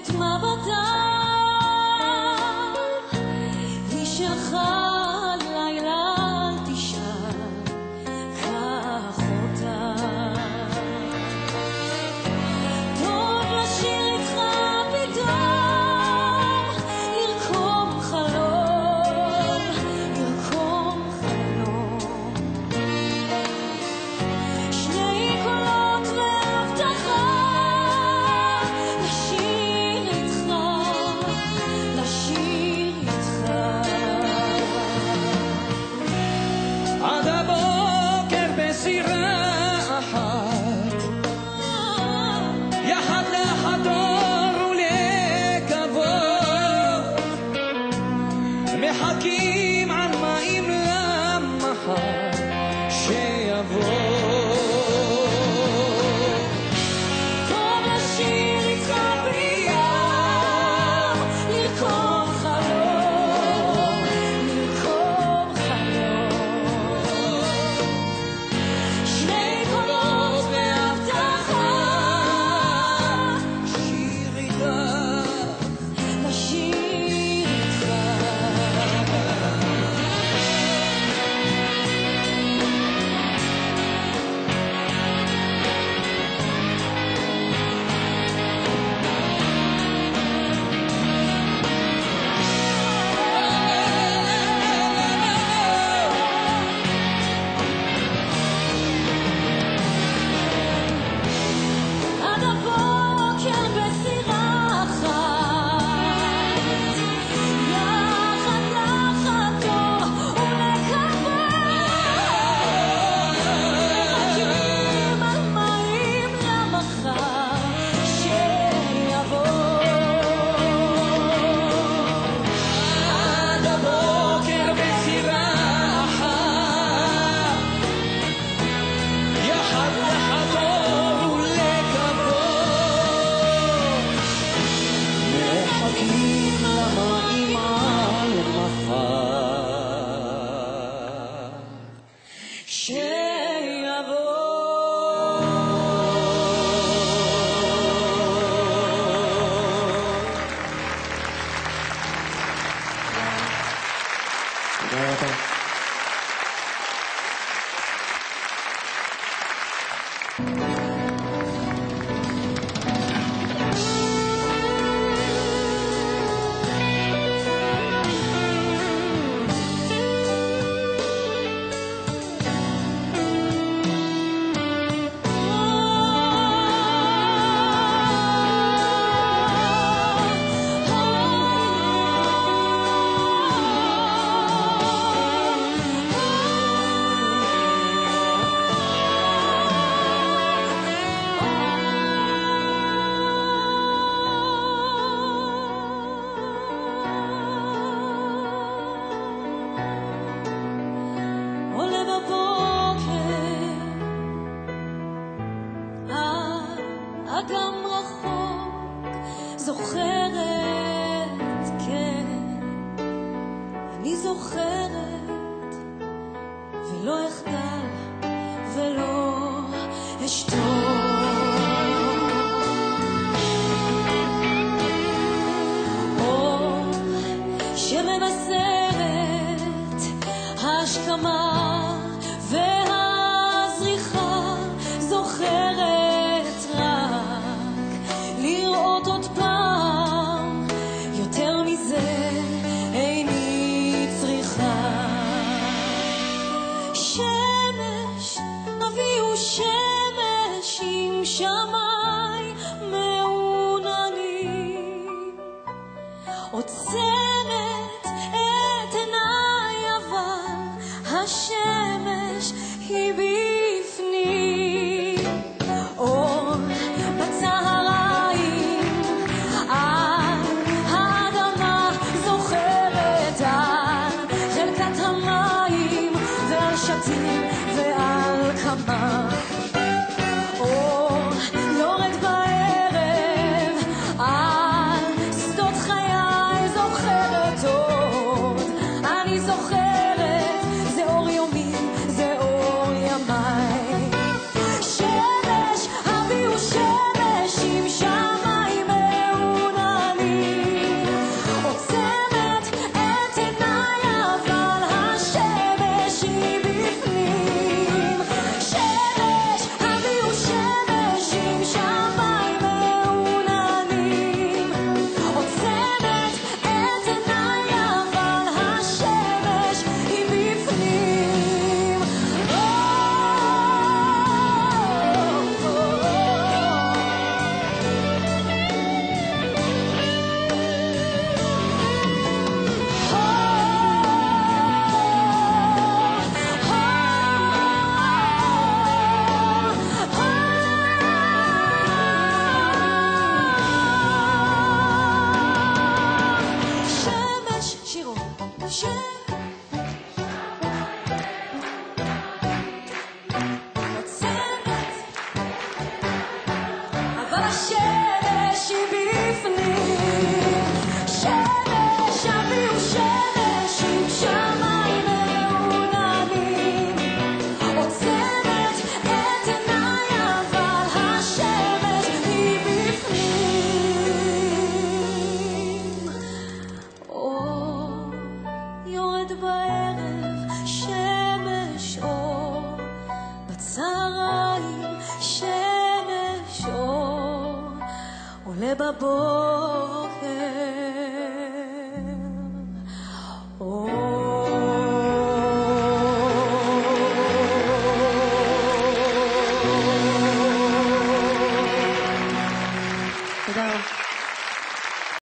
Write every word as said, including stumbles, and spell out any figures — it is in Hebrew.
את מבטה היא שלך לילה תשאל קח אותה טוב לשיר איתך פתאום לרקום חלום לרקום חלום שני קולות והבטחה לשיר איתך לשיר איתך עד הבוקר בסירה אחת יחד לחדור ולקוות מחכים על מים למחר שיבוא טוב לשיר איתך ביום לרקום חלום לרקום חלום שני קולות והבטחה שיר איתך לשיר איתך עד הבוקר בסירה אחת יחד לחתור ולקוות מחכים על מים למחר שיבוא עד הבוקר בסירה אחת יחד לחדור ולקוות מחכים למים על מחר שיבוא תודה רבה. עולה בבוקר האגם רחוק זוכרת כן אני זוכרת ולא אחדל ולא אשתוק אור שמבשרת השכמה והזריחה זוכרת רק לראות עוד פעם יותר מזה איני צריכה שמש אבי הוא שמש עם שמיים מעוננים עוצמת את עיניי אבל השמש היא בפנים אור בצהריים על האדמה זוכרת על חלקת המים ועל שתים ועל כמה בבית שמש אור עולה בבוקר אור תודה רבה